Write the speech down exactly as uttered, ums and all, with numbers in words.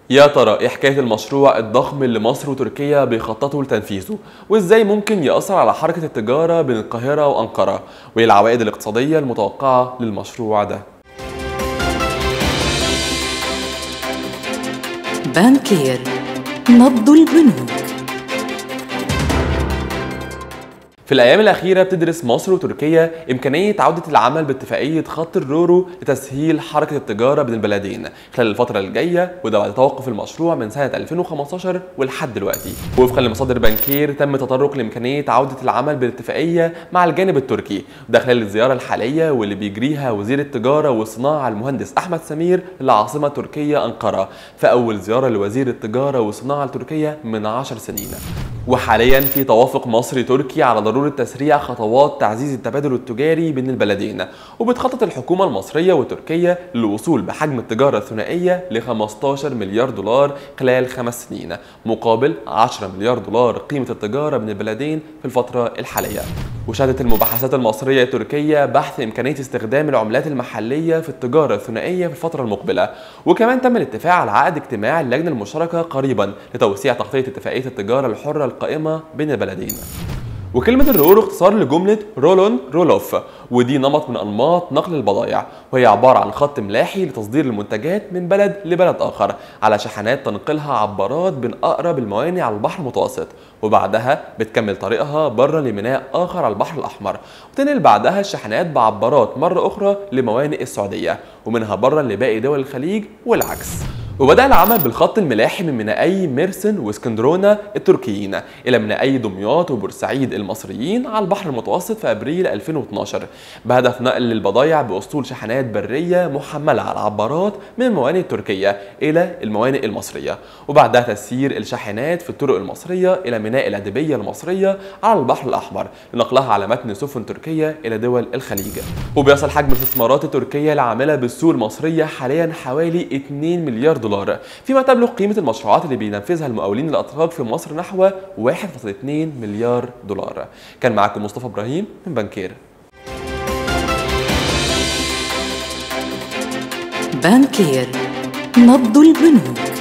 يا ترى ايه حكاية المشروع الضخم اللي مصر وتركيا بيخططوا لتنفيذه، وازاي ممكن يأثر على حركة التجارة بين القاهرة وأنقرة، وايه العوائد الاقتصادية المتوقعة للمشروع ده؟ بانكير، نبض البنوك. في الأيام الأخيرة بتدرس مصر وتركيا إمكانية عودة العمل باتفاقية خط الرورو لتسهيل حركة التجارة بين البلدين خلال الفترة الجاية، وده بعد توقف المشروع من سنة ألفين وخمستاشر ولحد دلوقتي. وفقا لمصادر بانكير تم تطرق لإمكانية عودة العمل بالاتفاقية مع الجانب التركي، وده خلال الزيارة الحالية واللي بيجريها وزير التجارة والصناعة المهندس أحمد سمير للعاصمة التركية أنقرة، في أول زيارة لوزير التجارة والصناعة التركية من عشر سنين. وحاليا في توافق مصري تركي على ضرورة تسريع خطوات تعزيز التبادل التجاري بين البلدين، وبتخطط الحكومة المصرية والتركية للوصول بحجم التجارة الثنائية ل خمستاشر مليار دولار خلال خمس سنين، مقابل عشرة مليار دولار قيمة التجارة بين البلدين في الفترة الحالية. وشهدت المباحثات المصرية التركية بحث إمكانية استخدام العملات المحلية في التجارة الثنائية في الفترة المقبلة، وكمان تم الاتفاق على عقد اجتماع اللجنة المشتركة قريبا لتوسيع تغطية اتفاقية التجارة الحرة القائمة بين البلدين. وكلمة الرورو اختصار لجملة رولون رولوف، ودي نمط من أنماط نقل البضائع، وهي عبارة عن خط ملاحي لتصدير المنتجات من بلد لبلد آخر على شحنات تنقلها عبارات بين أقرب الموانئ على البحر المتوسط، وبعدها بتكمل طريقها برا لميناء آخر على البحر الأحمر، وتنقل بعدها الشحنات بعبارات مرة أخرى لموانئ السعودية، ومنها برا لباقي دول الخليج والعكس. وبدأ العمل بالخط الملاحي من مينائي ميرسن واسكندرونة التركيين إلى مينائي دمياط وبورسعيد المصريين على البحر المتوسط في أبريل ألفين واتناشر، بهدف نقل البضائع بأسطول شحنات برية محملة على العبارات من الموانئ التركية إلى الموانئ المصرية، وبعدها تسيير الشاحنات في الطرق المصرية إلى ميناء الأديبية المصرية على البحر الأحمر لنقلها على متن سفن تركية إلى دول الخليج. وبيصل حجم الاستثمارات التركية العاملة بالسوق المصرية حاليا حوالي اتنين مليار دولار، فيما تبلغ قيمة المشروعات اللي بينفذها المقاولين الأتراك في مصر نحو واحد فاصلة اتنين مليار دولار. كان معاكم مصطفى إبراهيم من بانكير. بانكير، نبض البنوك.